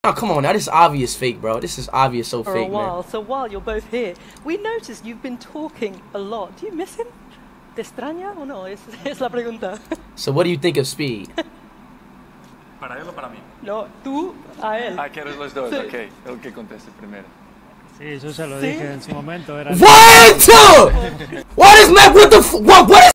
Oh, come on now, this is obvious fake, bro. This is obvious so For fake, a while. man. So while you're both here, we noticed you've been talking a lot. Do you miss him? ¿Te extraña o no? Es la pregunta. So what do you think of Speed? ¿Para él o para mí? No, tú a él. Ah, quieres los dos, Sí. ok. El que conteste primero. Sí, yo se lo ¿Sí? dije en su momento. Era What? What is Mac? What the? What is?